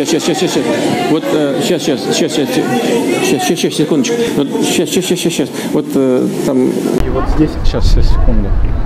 сейчас. Вот сейчас, секундочку. Вот сейчас. Вот там. И вот здесь, сейчас, секунду.